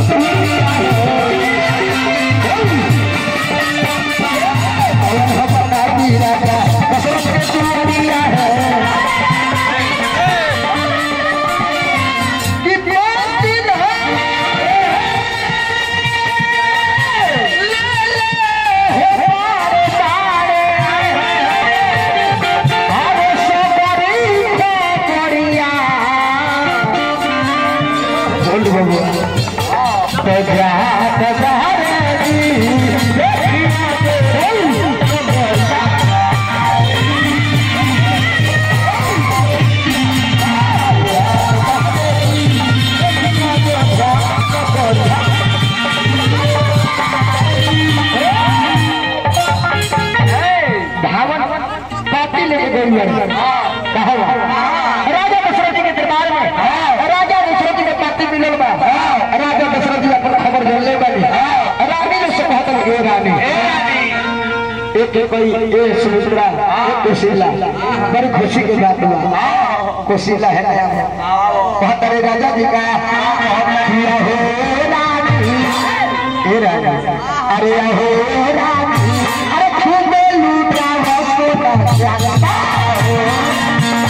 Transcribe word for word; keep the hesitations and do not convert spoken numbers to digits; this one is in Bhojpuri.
राजा दशरथ के दरबार में राजा दशरथ के पाती मिलल बा। राजा दशरथ जी अपन खबर जानले बानी। रानी ने कहत के रानी एक कोई ए सुमित्रा एक कोशिला बड़ी खुशी के बात बा। कोशिला है नया कहत रे राजा जी का किया हो रानी ए रानी अरे हो